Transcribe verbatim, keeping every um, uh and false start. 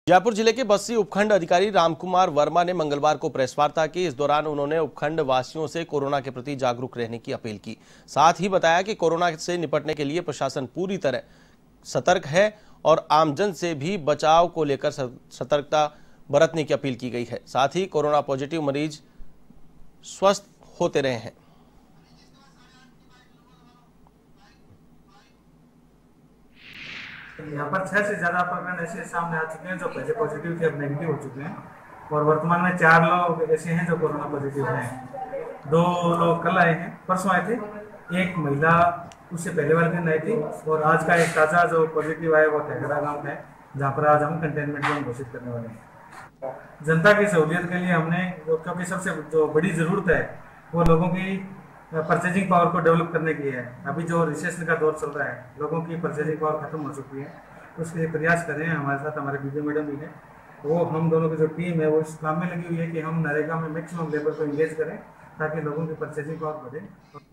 जयपुर जिले के बस्सी उपखंड अधिकारी रामकुमार वर्मा ने मंगलवार को प्रेस वार्ता की। इस दौरान उन्होंने उपखंड वासियों से कोरोना के प्रति जागरूक रहने की अपील की। साथ ही बताया कि कोरोना से निपटने के लिए प्रशासन पूरी तरह सतर्क है और आमजन से भी बचाव को लेकर सतर्कता बरतने की अपील की गई है। साथ ही कोरोना पॉजिटिव मरीज स्वस्थ होते रहे हैं। यहाँ पर छह से ज्यादा प्रकरण ऐसे सामने आ चुके हैं जो पहले पॉजिटिव थे, अब नेगेटिव हो चुके हैं और वर्तमान में चार लोग ऐसे हैं जो कोरोना पॉजिटिव हैं। दो लोग कल आए हैं, परसों आए थे, एक महिला उससे पहले वाले दिन आई थी और आज का एक ताज़ा जो पॉजिटिव आया वो तेहरा गाँव है, जहाँ पर आज हम कंटेनमेंट जोन घोषित करने वाले हैं। जनता की सहूलियत के लिए हमने, क्योंकि सबसे जो बड़ी ज़रूरत है वो लोगों की परचेजिंग पावर को डेवलप करने की है। अभी जो रिसेशन का दौर चल रहा है, लोगों की परचेजिंग पावर खत्म हो चुकी है, तो उसके लिए प्रयास करें। हमारे साथ हमारे बीडीओ मैडम भी हैं, वो हम दोनों की जो टीम है वो इस काम में लगी हुई है कि हम नरेगा में मैक्सिमम लेबर को इंगेज करें ताकि लोगों की परचेजिंग पावर बढ़े।